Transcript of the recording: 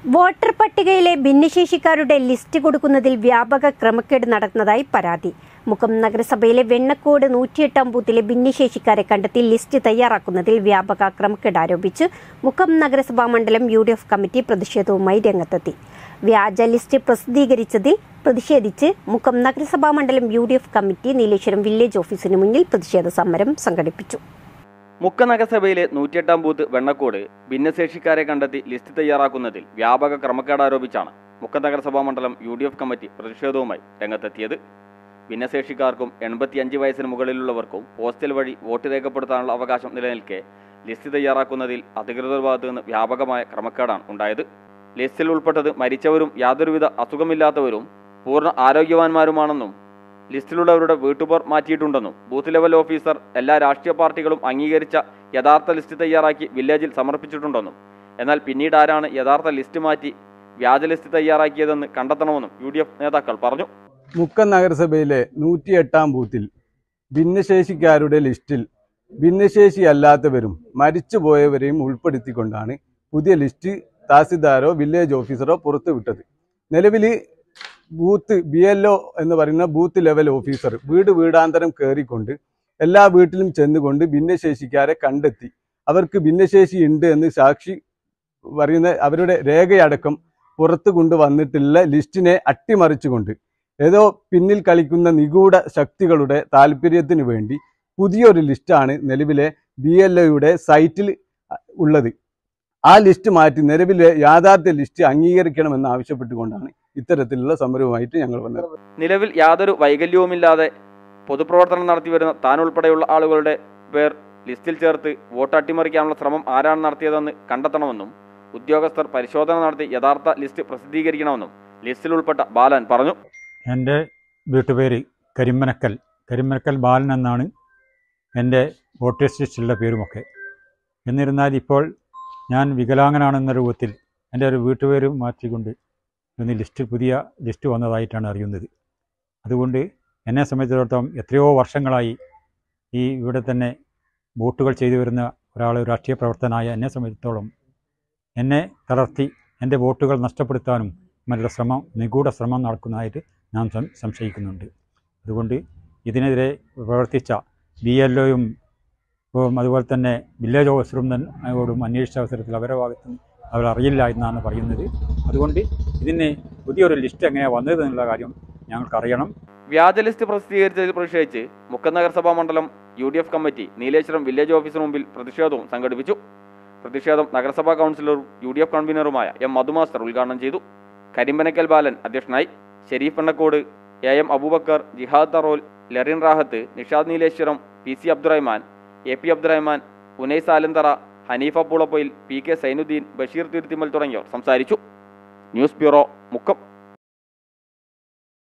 Voter പട്ടികയിലെ ഭിന്നശേഷിക്കാരുടെ list കൊടുക്കുന്നതിൽ വ്യാപക ക്രമക്കേട് നടന്നതായി പരാതി. മുക്കം നഗരസഭയിലെ വെണ്ണക്കോട് 108-ാം ബൂത്തിലെ ഭിന്നശേഷിക്കാരെ കണ്ടെത്തി ലിസ്റ്റ് തയ്യാറാക്കുന്നതിൽ വ്യാപക ക്രമക്കേട് ആരോപിച്ച് മുക്കം നഗരസഭാ മണ്ഡലം UDF കമ്മിറ്റി പ്രതിഷേധവുമായി രംഗത്തെത്തി. വ്യാജ ലിസ്റ്റ് പ്രസിദ്ധീകരിച്ചതിൽ പ്രതിഷേധിച്ച് മുക്കം നഗരസഭാ മണ്ഡലം UDF കമ്മിറ്റി നീലേശ്വരം വില്ലേജ് ഓഫീസിന് മുന്നിൽ പ്രതിഷേധ സമരം സംഘടിപ്പിച്ചു. മുക്കം നഗരസഭയിലെ 108-ാം ബൂത്ത് വെണ്ണക്കോട് ഭിന്നശേഷിക്കാരെ കണ്ടെത്തി ലിസ്റ്റ് തയ്യാറാക്കുന്നതിൽ വ്യാപക ക്രമക്കേട് ആരോപിച്ചാണ് മുക്കം നഗരസഭാ മണ്ഡലം UDF കമ്മിറ്റി പ്രതിഷേധവുമായി രംഗത്തെത്തിയത്. ഭിന്നശേഷിക്കാർക്കും 85 വയസ്സിന് മുകളിലുള്ളവർക്കും പോസ്റ്റൽ വഴി വോട്ട് രേഖപ്പെടുത്താനുള്ള അവകാശം നിലനിൽക്കെ ലിസ്റ്റ് തയ്യാറാക്കുന്നതിൽ അധികൃതർ ഭാഗത്തു നിന്ന് വ്യാപകമായ ക്രമക്കേടാണ് ഉണ്ടായത്. ലിസ്റ്റിൽ ഉൾപ്പെട്ടത് മരിച്ചവരും യാതൊരുവിധ അസുഖമില്ലാത്തവരും പൂർണ്ണ ആരോഗ്യവാന്മാരുമാണെന്നും ലിസ്റ്റിലുള്ളവരുടെ വീട്ടുപേർ മാറ്റിയിട്ടുണ്ടെന്നും ബൂത്ത് ലെവൽ ഓഫീസർ എല്ലാ രാഷ്ട്രീയ പാർട്ടികളും അംഗീകരിച്ച യഥാർത്ഥ ലിസ്റ്റ് തയ്യാറാക്കി വില്ലേജിൽ സമർപ്പിച്ചിട്ടുണ്ടെന്നും എന്നാൽ പിന്നീട് ആരാണ് യഥാർത്ഥ ലിസ്റ്റ് മാറ്റി വ്യാജ ലിസ്റ്റ് തയ്യാറാക്കിയതെന്ന് കണ്ടെത്തണമെന്നും UDF നേതാക്കൾ പറഞ്ഞു. മുക്കം നഗരസഭയിലെ 108-ാം ബൂത്തിൽ ഭിന്നശേഷിക്കാരുടെ ലിസ്റ്റിൽ ഭിന്നശേഷിയല്ലാത്തവരും മരിച്ചുപോയവരെയും ഉൾപ്പെടുത്തിക്കൊണ്ടാണ് പുതിയ ലിസ്റ്റ് തഹസിൽദാരോ വില്ലേജ് ഓഫീസറോ പുറത്തുവിട്ടത്. നിലവിൽ ബൂത്ത് BLO എന്ന് പറയുന്ന ബൂത്ത് ലെവൽ ഓഫീസർ വീടാന്തരം കയറിക്കൊണ്ട് എല്ലാ വീട്ടിലും ചെന്നുകൊണ്ട് ഭിന്നശേഷിക്കാരെ കണ്ടെത്തി അവർക്ക് ഭിന്നശേഷി ഉണ്ട് എന്ന് സാക്ഷി പറയുന്ന അവരുടെ രേഖയടക്കം പുറത്തു കൊണ്ടുവന്നിട്ടുള്ള ലിസ്റ്റിനെ അട്ടിമറിച്ചുകൊണ്ട് ഏതോ പിന്നിൽ കളിക്കുന്ന നിഗൂഢ ശക്തികളുടെ താല്പര്യത്തിന് വേണ്ടി പുതിയൊരു ലിസ്റ്റാണ് നിലവിലെ BLOയുടെ സൈറ്റിൽ ഉള്ളത്. ആ ലിസ്റ്റ് മാറ്റി നിലവിലെ യാഥാർത്ഥ്യ ലിസ്റ്റ് അംഗീകരിക്കണമെന്ന് ആവശ്യപ്പെട്ടുകൊണ്ടാണ് ഇത്തരത്തിലുള്ള സമരവുമായിട്ട് ഞങ്ങൾ വന്നത്. നിലവിൽ യാതൊരു വൈകല്യവുമില്ലാതെ പൊതുപ്രവർത്തനം നടത്തിവരുന്ന താൻ ഉൾപ്പെടെയുള്ള ആളുകളുടെ പേർ ലിസ്റ്റിൽ ചേർത്ത് വോട്ട് അട്ടിമറിക്കാനുള്ള ശ്രമം ആരാണ് നടത്തിയതെന്ന് കണ്ടെത്തണമെന്നും ഉദ്യോഗസ്ഥർ പരിശോധന നടത്തി യഥാർത്ഥ ലിസ്റ്റ് പ്രസിദ്ധീകരിക്കണമെന്നും ലിസ്റ്റിൽ ഉൾപ്പെട്ട ബാലൻ പറഞ്ഞു. എൻ്റെ വീട്ടുപേര് കരിമനക്കൽ ബാലൻ എന്നാണ് എൻ്റെ വോട്ടേഴ്സ് ലിസ്റ്റിലുള്ള പേരുമൊക്കെ. എന്നിരുന്നാൽ ഇപ്പോൾ ഞാൻ വികലാംഗനാണെന്ന രൂപത്തിൽ എൻ്റെ ഒരു വീട്ടുപേര് മാറ്റിക്കൊണ്ട് ഇന്ന് പുതിയ ലിസ്റ്റ് വന്നതായിട്ടാണ് അറിയുന്നത്. അതുകൊണ്ട് എന്നെ സംബന്ധിച്ചിടത്തോളം എത്രയോ വർഷങ്ങളായി ഇവിടെ തന്നെ വോട്ടുകൾ ചെയ്തു വരുന്ന രാഷ്ട്രീയ പ്രവർത്തനായ എന്നെ സംബന്ധിച്ചിടത്തോളം എന്നെ തളർത്തി എൻ്റെ വോട്ടുകൾ നഷ്ടപ്പെടുത്താനും മറ്റുള്ള നിഗൂഢ ശ്രമം നടക്കുന്നതായിട്ട് ഞാൻ സംശയിക്കുന്നുണ്ട്. അതുകൊണ്ട് ഇതിനെതിരെ പ്രവർത്തിച്ച BLOയും അതുപോലെ തന്നെ വില്ലേജ് ഓഫീസറും അന്വേഷിച്ച അവസരത്തിൽ അവരുടെ ഭാഗത്തും അവരറിയില്ല എന്നാണ് പറയുന്നത്. അതുകൊണ്ട് ഇതിന് പുതിയൊരു ലിസ്റ്റ് എങ്ങനെയാണ് വന്നത് എന്നുള്ള കാര്യം ഞങ്ങൾക്കറിയണം. വ്യാജ ലിസ്റ്റ് പ്രസിദ്ധീകരിച്ചതിൽ പ്രതിഷേധിച്ച് മുക്കം നഗരസഭാ മണ്ഡലം UDF കമ്മിറ്റി നീലേശ്വരം വില്ലേജ് ഓഫീസിന് മുമ്പിൽ പ്രതിഷേധവും സംഘടിപ്പിച്ചു. പ്രതിഷേധം നഗരസഭാ കൗൺസിലറും UDF കൺവീനറുമായ M. മധുമാസ്റ്റർ ഉദ്ഘാടനം ചെയ്തു. കരിമ്പനക്കൽ ബാലൻ അധ്യക്ഷനായി. Sharif Ennakode, AM Abubakar, jihad Tharol, Larin Rahat, Nishad Nileshwaram, PC Abdurahman, AP Abdurahman, Unais Alanthara, Haneefa Poolappoyil, PK Zainuddin, Basheer Thiruthimal തുടങ്ങിയവർ സംസാരിച്ചു. News bureau, Mukkam.